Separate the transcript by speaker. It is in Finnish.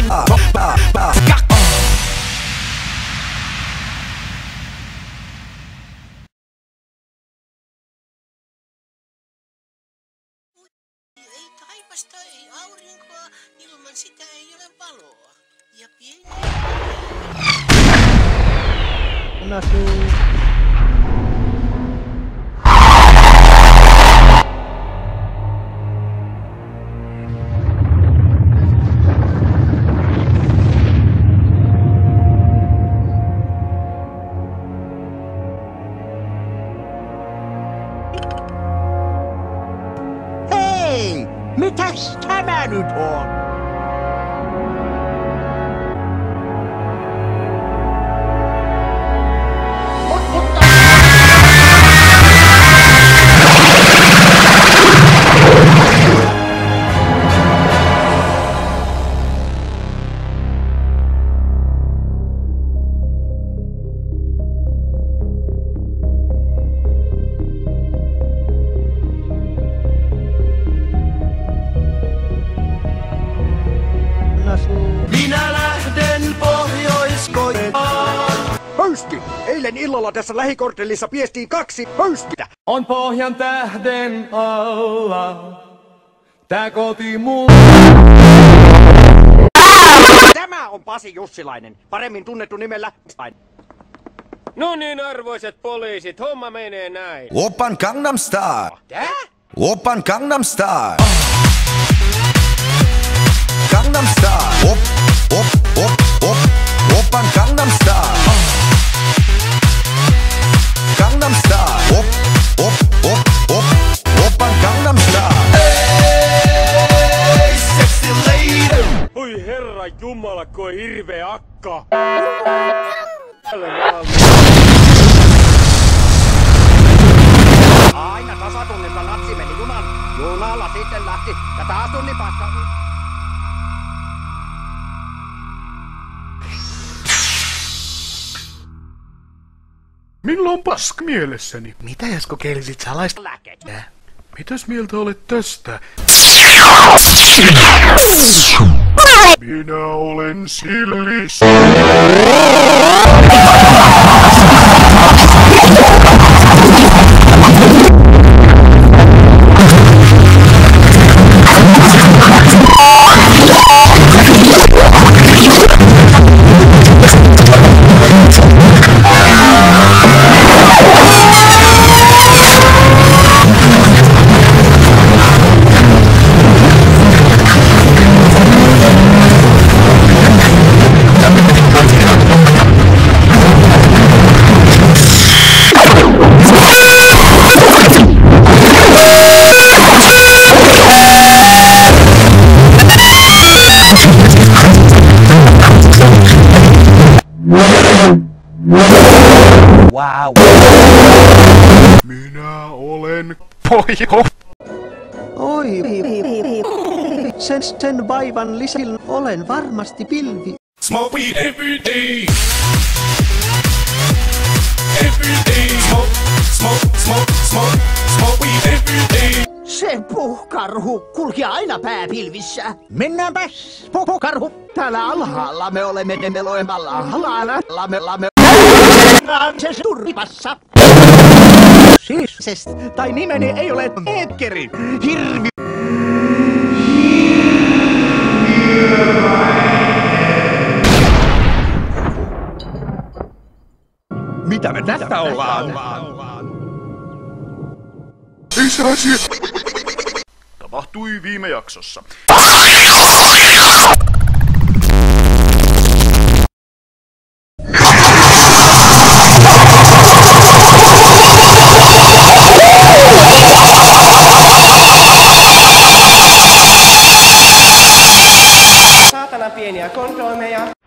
Speaker 1: Putin.
Speaker 2: Ei taivasta, ei aurinkoa, ilman sitä ei ole valoa. Ja pieni...
Speaker 1: Hei! Mitäs tämä nyt on?
Speaker 3: Minä lähden Pohjois-Koreaan.
Speaker 4: Höysti! Eilen illalla tässä lähikorttelissa piestiin 2 höystitä.
Speaker 3: On pohjan tähden alla. Tää koti mun.
Speaker 4: Tämä on Pasi Jussilainen, paremmin tunnettu nimellä
Speaker 5: No niin, arvoisat poliisit, homma menee näin.
Speaker 6: Oppan Gangnam Style.
Speaker 4: Tää?
Speaker 6: Oppan Gangnam Style. Gangnam Style. Oppan Gangnam Style. Gangnam Style. Oppan Gangnam Style. Hey, sexy lady.
Speaker 5: Oi herra jumala, koi hirveä akka.
Speaker 4: Aina tasatunnilla natsi meni junalla sitten lähti ja taas tunnin päästä.
Speaker 7: Minulla on pask mielessäni.
Speaker 1: Mitä jos kokeilisit salaista
Speaker 4: Lääkkeitä.
Speaker 7: Mitäs mieltä olet tästä? Minä olen Sillis.
Speaker 1: Wow.
Speaker 7: Minä olen pojo.
Speaker 1: Oi, sen vaivan lisällä olen varmasti pilvi.
Speaker 3: Smoke weed every day. Every day. Smoke weed every day.
Speaker 1: Se puhkarhu kulki aina pääpilvissä. Mennäänpäs, puhkarhu. Täällä alhaalla me olemme nemeloimalla lame. Se turvassa. Siis, tai nimeni ei ole Eetkeri. Hirvi.
Speaker 4: Mitä me tästä ollaan?
Speaker 7: Lisäsi. Tapahtui viime jaksossa.
Speaker 8: Saatana pieniä kondomeja.